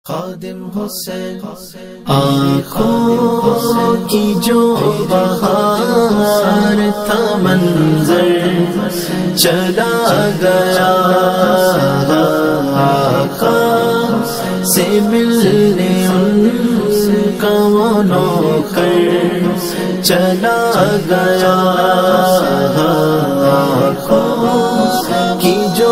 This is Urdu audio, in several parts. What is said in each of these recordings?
خادم حسین آنکھوں کی جو بہار تھا منظر چلا گیا آقا سے ملنے ان کا وہ نوکر چلا گیا آنکھوں کی جو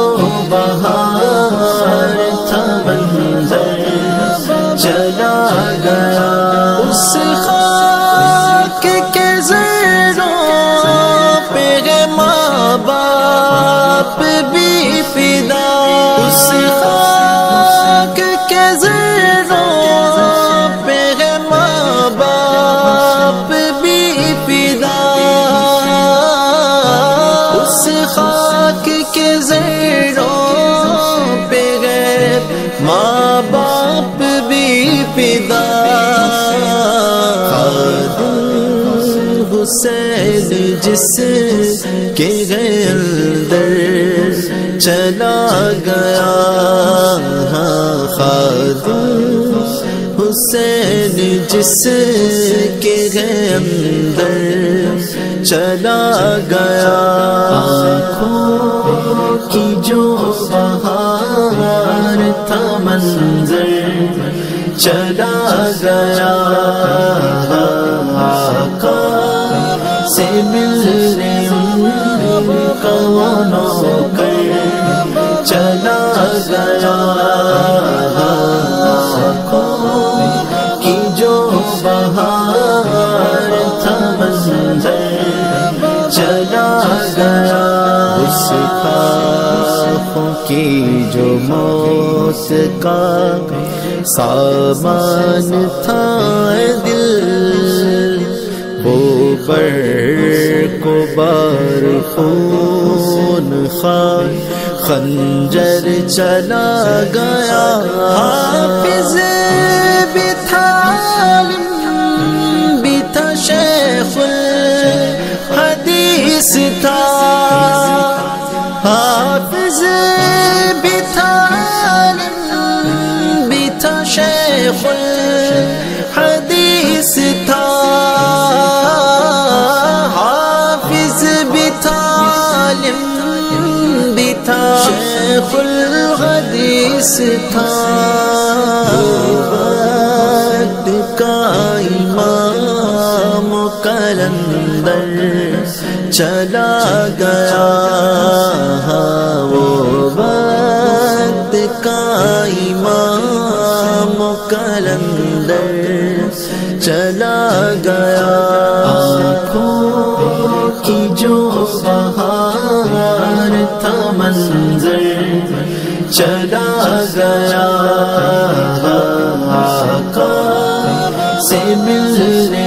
بہار تھا منظر چلا گیا اس خاک کے زیروں پہ ماں باپ بھی فدا اس خاک کے زیروں پہ ماں باپ بھی فدا اس خاک کے زیروں پہ ماں باپ بھی فدا خادم حسین جس کے اندر چلا گیا خادم حسین جس کے اندر چلا گیا آنکھوں کی جو بہار تھا منظر چلا گیا آقا سے ملنے ان کا وہ نوکر چلا گیا آنکھوں کی جو بہار تھا منظر چلا گیا اس خاکوں کی جو موت کا سامان تھا دل وہ پر کو بار خون خار خنجر چلا گیا حافظ بھی تھا عالم بھی تھا شیخ الحدیث تھا حافظ بھی تھا عالم بھی تھا شیخ الحدیث تھا حافظ بھی تھا عالم بھی تھا شیخ الحدیث تھا وقت کا امام قلندر چلا گیا وہ وقت کا امام قلندر چلا گیا آنکھوں کی جو بہار تھا منظر چلا گیا آقا سے ملنے